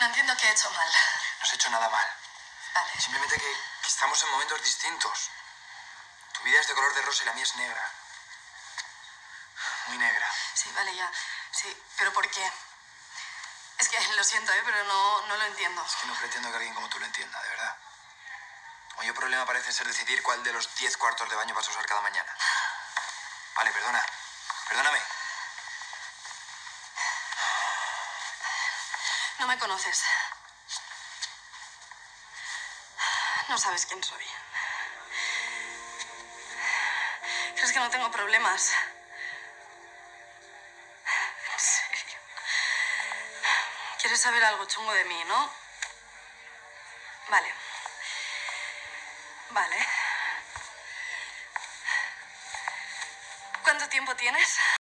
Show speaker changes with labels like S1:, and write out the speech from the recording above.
S1: No entiendo qué he hecho mal.
S2: No has hecho nada mal.
S1: Vale.
S2: Simplemente que estamos en momentos distintos. Tu vida es de color de rosa y la mía es negra. Muy negra.
S1: Sí, vale, ya. Sí, pero ¿por qué? Es que lo siento, pero no lo entiendo.
S2: Es que no pretendo que alguien como tú lo entienda, de verdad. O mi problema parece ser decidir cuál de los 10 cuartos de baño vas a usar cada mañana. Vale, perdona. Perdóname.
S1: No me conoces. No sabes quién soy. ¿Crees que no tengo problemas? En serio. ¿Quieres saber algo chungo de mí, no? Vale. Vale. ¿Cuánto tiempo tienes?